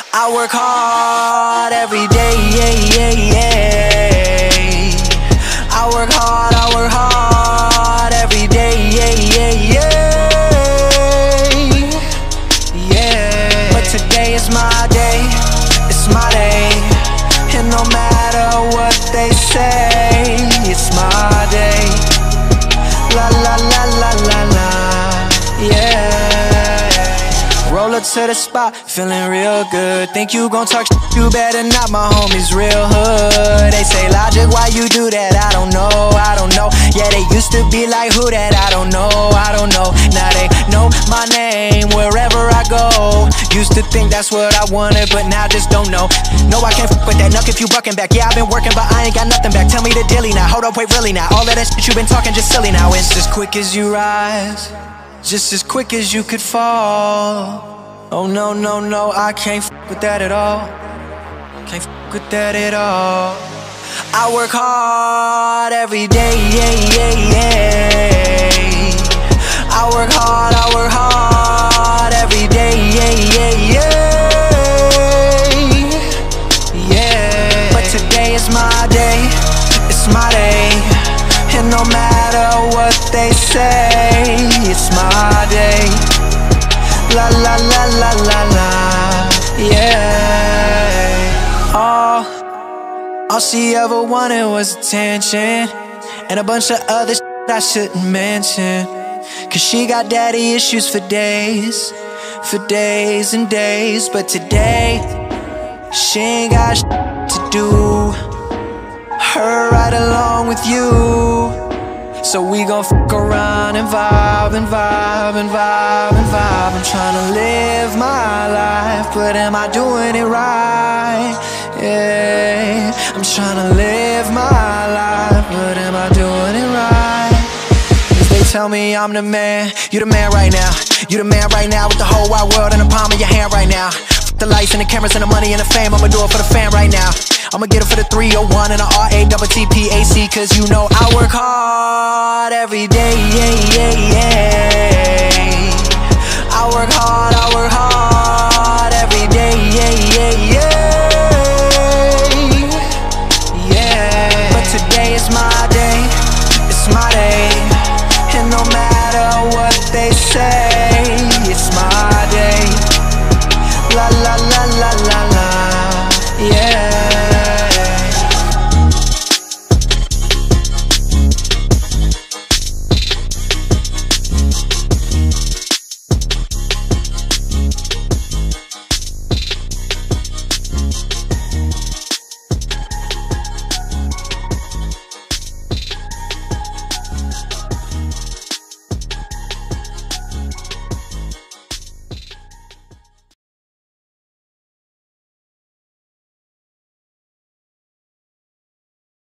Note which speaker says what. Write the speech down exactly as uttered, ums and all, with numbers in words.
Speaker 1: I work hard every day, yeah, yeah, yeah. I work hard, I work hard every day, yeah, yeah, yeah. Yeah. But today is my day, it's my day. And no matter what they say, it's my day. La la la la la la, yeah. Roll up to the spot, feeling real good. Think you gon' talk shit, you better not, my homies real hood. They say, Logic, why you do that? I don't know, I don't know. Yeah, they used to be like, who that? I don't know, I don't know. Now they know my name wherever I go. Used to think that's what I wanted, but now just don't know. No, I can't f with that nuck if you bucking back. Yeah, I've been working, but I ain't got nothing back. Tell me the dilly now, hold up, wait, really now. All of that shit you been talking just silly now. It's as quick as you rise, just as quick as you could fall. Oh no, no, no, I can't f with that at all. Can't f with that at all. I work hard every day, yeah, yeah, yeah. I work hard, I work hard every day, yeah, yeah, yeah. Yeah. But today is my day, it's my day. And no matter what they say, it's my day. La la la la la la, yeah. All, all she ever wanted was attention, and a bunch of other shit I shouldn't mention. Cause she got daddy issues for days, for days and days. But today, she ain't got shit to do, her right along with you. So we gon' fuck around and vibe and vibe and vibe and vibe. I'm tryna live my life, but am I doing it right? Yeah, I'm tryna live my life, but am I doing it right? Cause they tell me I'm the man, you the man right now. You the man right now with the whole wide world in the palm of your hand right now. Fuck the lights and the cameras and the money and the fame, I'ma do it for the fam right now. I'ma get it for the three oh one and the R A T T P A C. Cause you know I work hard every day, yeah, yeah, yeah. I work hard, I work hard every day, yeah, yeah, yeah. Yeah. But today is my day, it's my day.